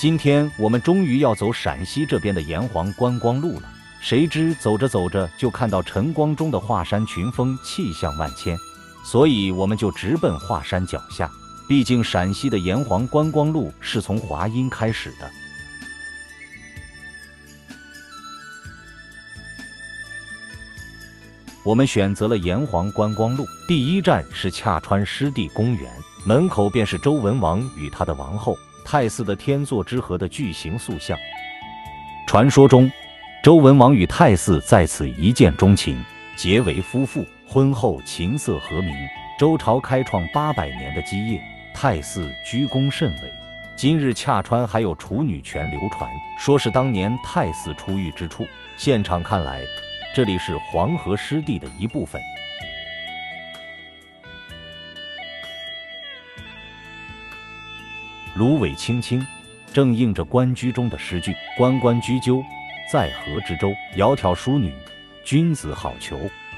今天我们终于要走陕西这边的炎黄观光路了。谁知走着走着就看到晨光中的华山群峰气象万千，所以我们就直奔华山脚下。毕竟陕西的炎黄观光路是从华阴开始的。我们选择了炎黄观光路，第一站是洽川湿地公园，门口便是周文王与他的王后太姒的天作之合的巨型塑像。传说中，周文王与太姒在此一见钟情，结为夫妇。婚后琴瑟和鸣，周朝开创800年的基业，太姒居功甚伟。今日洽川还有处女泉流传，说是当年太姒出浴之处。现场看来，这里是黄河湿地的一部分。芦苇青青，正应着关雎中的诗句：关关雎鸠，在河之洲。窈窕淑女，君子好逑。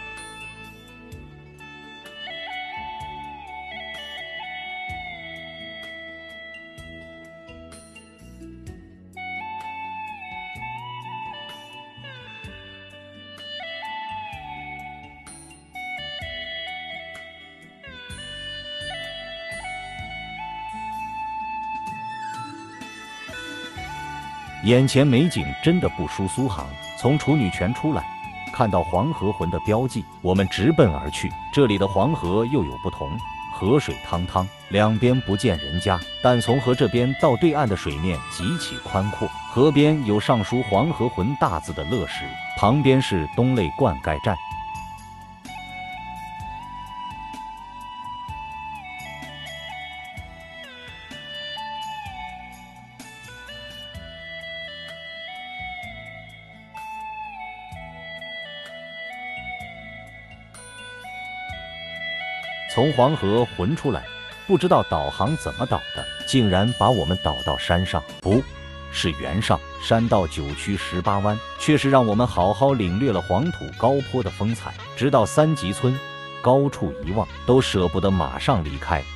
眼前美景真的不输苏杭。从处女泉出来，看到黄河浑的标记，我们直奔而去。这里的黄河又有不同，河水汤汤，两边不见人家，但从河这边到对岸的水面极其宽阔。河边有上书黄河浑大字的乐石，旁边是东泪灌溉站。从黄河浑出来，不知道导航怎么导的，竟然把我们导到山上，不是原上。山道9曲18弯，却是让我们好好领略了黄土高坡的风采。直到3集村，高处一望，都舍不得马上离开。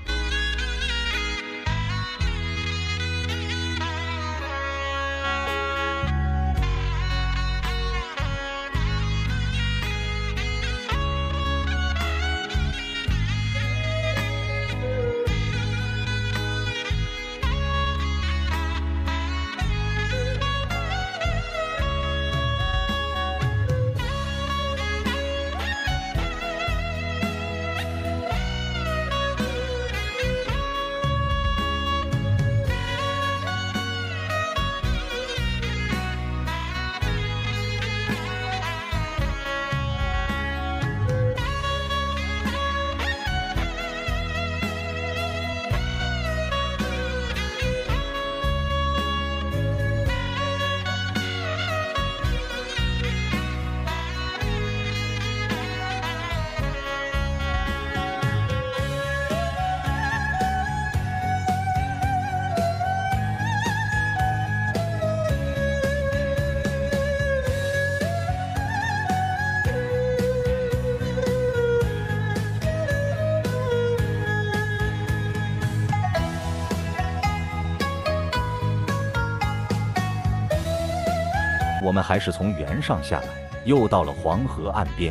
我们还是从原上下来，又到了黄河岸边。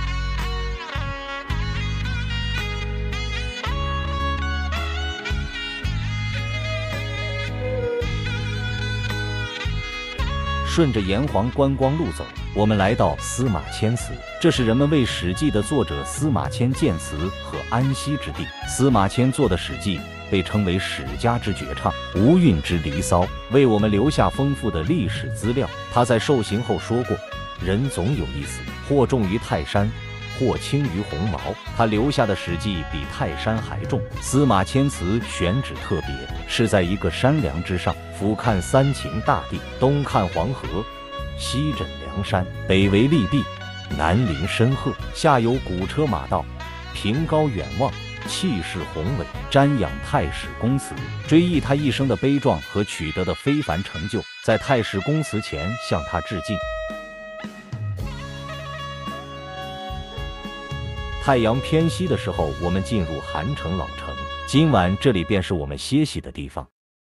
顺着炎黄观光路走，我们来到司马迁祠，这是人们为《史记》的作者司马迁建祠和安息之地。司马迁做的《史记》被称为史家之绝唱，无韵之离骚，为我们留下丰富的历史资料。他在受刑后说过：“人总有一死，或重于泰山，或轻于鸿毛。”他留下的史记比泰山还重。司马迁祠选址特别，是在一个山梁之上，俯瞰三秦大地，东看黄河，西枕梁山，北为利弊，南临申壑，下有古车马道，凭高远望，气势宏伟，瞻仰太史公祠，追忆他一生的悲壮和取得的非凡成就，在太史公祠前向他致敬。太阳偏西的时候，我们进入韩城老城，今晚这里便是我们歇息的地方。